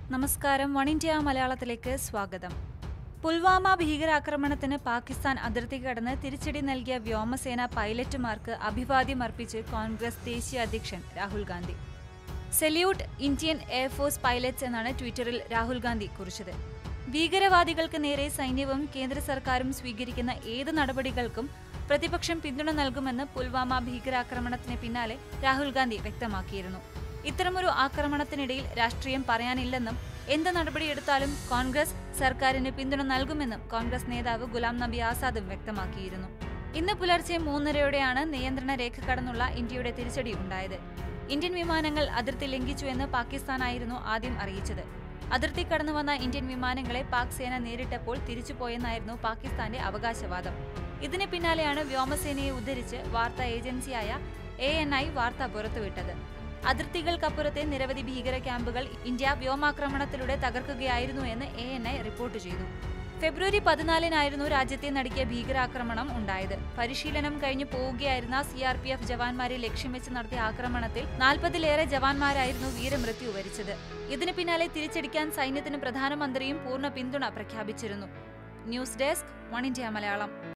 നമസ്കാരം, one India മലയാളത്തിലേക്ക് സ്വാഗതം. പുൽവാമ ഭീകരാക്രമണത്തിന് പാകിസ്ഥാൻ അതിർത്തി കടന്ന് തിരിച്ചടി നൽകിയ വ്യോമസേന പൈലറ്റുമാർക്ക് അഭിവാദ്യം അർപ്പിച്ച് കോൺഗ്രസ് ദേശീയ അധ്യക്ഷൻ Rahul Gandhi. Salute Indian air force pilots എന്നാണ് ട്വിറ്ററിൽ രാഹുൽ ഗാന്ധി കുറിച്ചത്. ഭീകരവാദികൾക്ക് നേരെ സൈന്യവും കേന്ദ്ര സർക്കാരും സ്വീകരിക്കുന്ന ഏത് നടപടികൾക്കും പ്രതിപക്ഷം പിന്തുണ നൽകുമെന്ന് പുൽവാമ ഭീകരാക്രമണത്തിന് പിന്നാലെ രാഹുൽ ഗാന്ധി വ്യക്തമാക്കിയിരുന്നു. ഇത്തരമൊരു ആക്രമണത്തിനിടയിൽ രാഷ്ട്രീയം പറയാനില്ലെന്നും എന്ത് നടപടിയെടുത്താലും കോൺഗ്രസ് സർക്കാരിന് പിന്തുണ നൽകുമെന്നും കോൺഗ്രസ് നേതാവ് ഗുലാം നബി ആസാദും വ്യക്തമാക്കിയിരുന്നു. ഇന്ന് പുലർച്ചെ 3:30 നിയന്ത്രണ രേഖ കടന്നുള്ള ഇന്ത്യയുടെ തിരിച്ചടി ഉണ്ടായത്. ഇന്ത്യൻ വിമാനങ്ങൾ അതിർത്തി ലംഘിച്ചുവെന്ന് പാകിസ്ഥാനായിരുന്നു ആദ്യം അറിയിച്ചത്. അതിർത്തി കടന്നുവന്ന ഇന്ത്യൻ വിമാനങ്ങളെ പാക് സേന നേരിട്ടപ്പോൾ തിരിച്ചുപോയെന്നായിരുന്നു പാകിസ്ഥാന്റെ അവകാശവാദം. ഇതിന് പിന്നാലെയാണ് വ്യോമസേനയെ ഉദ്ധരിച്ച് വാർത്താ ഏജൻസിയായ ANI വാർത്ത പുറത്തുവിട്ടത്. അതിർത്തികൾക്കപ്പുറത്തെ നിരവധി ഭീകര ക്യാമ്പുകൾ ഇന്ത്യ വ്യോമാക്രമണത്തിലൂടെ തകർക്കുകയായിരുന്നു എന്ന് ANI റിപ്പോർട്ട് ചെയ്തു. ഫെബ്രുവരി 14 രാജ്യത്തെ നടുക്കിയ ഭീകരാക്രമണം ഉണ്ടായത്. പരിശീലനം കഴിഞ്ഞു പോവുകയായിരുന്ന CRPF ജവാന്മാരെ ലക്ഷ്യം വെച്ച് നടത്തിയ ആക്രമണത്തിൽ 40-ലേറെ ജവാന്മാരായിരുന്നു വീരമൃത്യു വരിച്ചത്. ഇതിന് പിന്നാലെ തിരിച്ചടിക്കാൻ സൈന്യത്തിന് പ്രധാനമന്ത്രിയും പൂർണ്ണ പിന്തുണ പ്രഖ്യാപിച്ചിരുന്നു. News desk, one India Malayalam.